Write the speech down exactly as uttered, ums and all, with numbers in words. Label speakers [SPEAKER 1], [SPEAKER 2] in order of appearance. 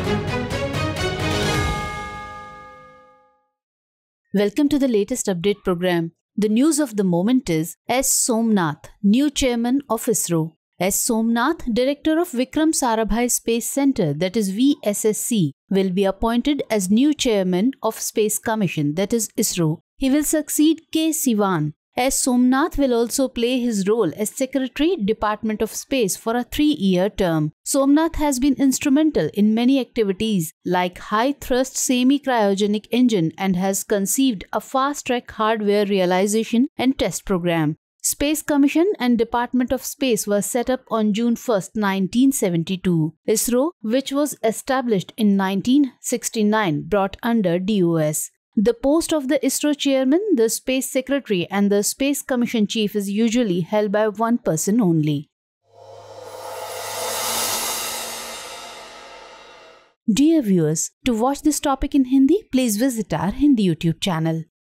[SPEAKER 1] Welcome to the latest update program. The news of the moment is S. Somnath, new chairman of ISRO. S. Somnath, director of Vikram Sarabhai Space Center, that is V S S C, will be appointed as new chairman of Space Commission, that is ISRO. He will succeed K. Sivan. S. Somnath will also play his role as Secretary, Department of Space for a three-year term. Somnath has been instrumental in many activities like high-thrust semi-cryogenic engine and has conceived a fast-track hardware realization and test program. Space Commission and Department of Space were set up on June first, nineteen seventy-two. ISRO, which was established in nineteen sixty-nine, brought under D O S. The post of the ISRO chairman, the Space Secretary and the Space Commission chief is usually held by one person only. Dear viewers, to watch this topic in Hindi, please visit our Hindi YouTube channel.